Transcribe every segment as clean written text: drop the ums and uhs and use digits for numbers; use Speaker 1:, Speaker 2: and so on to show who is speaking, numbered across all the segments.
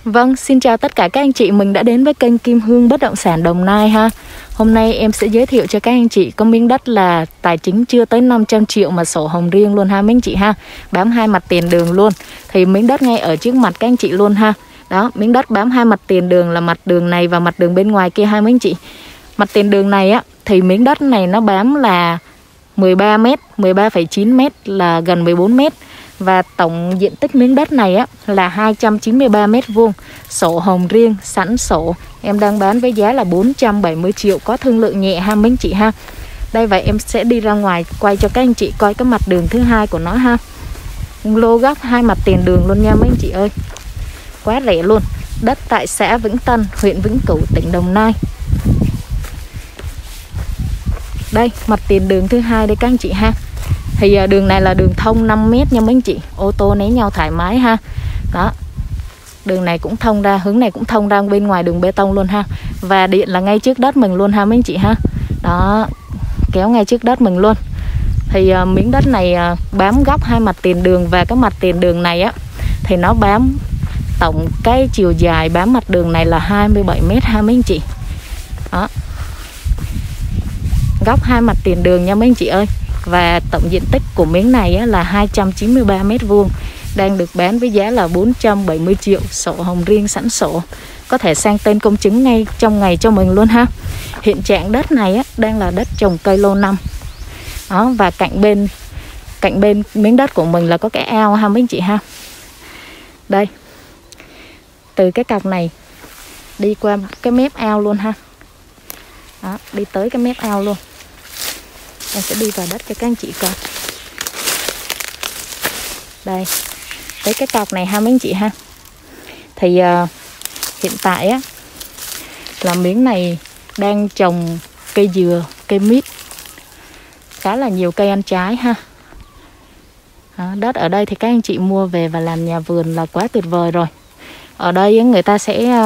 Speaker 1: Vâng, xin chào tất cả các anh chị, mình đã đến với kênh Kim Hương Bất Động Sản Đồng Nai ha. Hôm nay em sẽ giới thiệu cho các anh chị có miếng đất là tài chính chưa tới 500 triệu mà sổ hồng riêng luôn ha mấy anh chị ha. Bám hai mặt tiền đường luôn. Thì miếng đất ngay ở trước mặt các anh chị luôn ha. Đó, miếng đất bám hai mặt tiền đường là mặt đường này và mặt đường bên ngoài kia ha mấy anh chị. Mặt tiền đường này á thì miếng đất này nó bám là 13 m, 13,9 m là gần 14 m. Và tổng diện tích miếng đất này á là 293 m², sổ hồng riêng, sẵn sổ. Em đang bán với giá là 470 triệu, có thương lượng nhẹ ha mấy anh chị ha. Đây, vậy em sẽ đi ra ngoài quay cho các anh chị coi cái mặt đường thứ hai của nó ha. Lô góc hai mặt tiền đường luôn nha mấy anh chị ơi. Quá rẻ luôn. Đất tại xã Vĩnh Tân, huyện Vĩnh Cửu, tỉnh Đồng Nai. Đây, mặt tiền đường thứ hai đây các anh chị ha. Thì đường này là đường thông 5 m nha mấy anh chị. Ô tô né nhau thoải mái ha. Đó. Đường này cũng thông ra, hướng này cũng thông ra bên ngoài đường bê tông luôn ha. Và điện là ngay trước đất mình luôn ha mấy anh chị ha. Đó, kéo ngay trước đất mình luôn. Thì miếng đất này bám góc hai mặt tiền đường. Và cái mặt tiền đường này á thì nó bám tổng cái chiều dài bám mặt đường này là 27 m ha mấy anh chị. Đó, góc hai mặt tiền đường nha mấy anh chị ơi. Và tổng diện tích của miếng này là 293 m², đang được bán với giá là 470 triệu, sổ hồng riêng sẵn sổ. Có thể sang tên công chứng ngay trong ngày cho mình luôn ha. Hiện trạng đất này đang là đất trồng cây lâu năm. Đó, và cạnh bên miếng đất của mình là có cái ao ha mấy anh chị ha. Đây, từ cái cọc này đi qua cái mép ao luôn ha. Đó, đi tới cái mép ao luôn. Em sẽ đi vào đất cho các anh chị coi. Đây, tới cái cọc này ha mấy anh chị ha. Thì hiện tại á là miếng này đang trồng cây dừa, cây mít, khá là nhiều cây ăn trái ha. Đó, đất ở đây thì các anh chị mua về và làm nhà vườn là quá tuyệt vời rồi. Ở đây người ta sẽ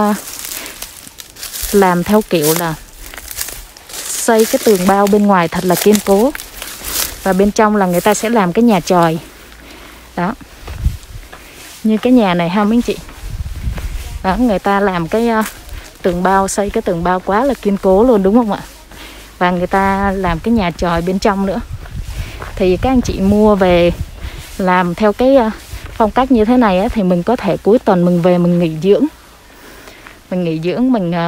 Speaker 1: làm theo kiểu là xây cái tường bao bên ngoài thật là kiên cố. Và bên trong là người ta sẽ làm cái nhà chòi. Đó, như cái nhà này ha mấy anh chị. Đó, người ta làm cái tường bao, xây cái tường bao quá là kiên cố luôn đúng không ạ. Và người ta làm cái nhà chòi bên trong nữa. Thì các anh chị mua về làm theo cái phong cách như thế này á, thì mình có thể cuối tuần mình về mình nghỉ dưỡng. Mình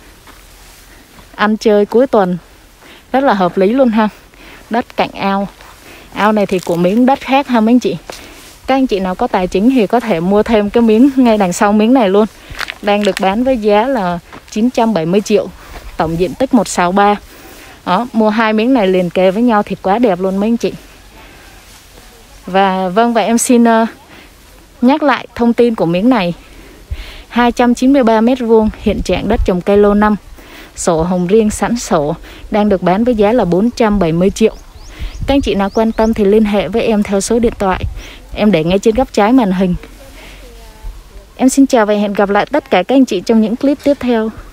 Speaker 1: ăn chơi cuối tuần rất là hợp lý luôn ha. Đất cạnh ao. Ao này thì của miếng đất khác ha mấy anh chị. Các anh chị nào có tài chính thì có thể mua thêm cái miếng ngay đằng sau miếng này luôn. Đang được bán với giá là 970 triệu. Tổng diện tích 163. Đó, mua hai miếng này liền kề với nhau thì quá đẹp luôn mấy anh chị. Và vâng, vậy em xin nhắc lại thông tin của miếng này. 293 m², hiện trạng đất trồng cây lâu năm, sổ hồng riêng sẵn sổ, đang được bán với giá là 470 triệu. Các anh chị nào quan tâm thì liên hệ với em theo số điện thoại em để ngay trên góc trái màn hình. Em xin chào và hẹn gặp lại tất cả các anh chị trong những clip tiếp theo.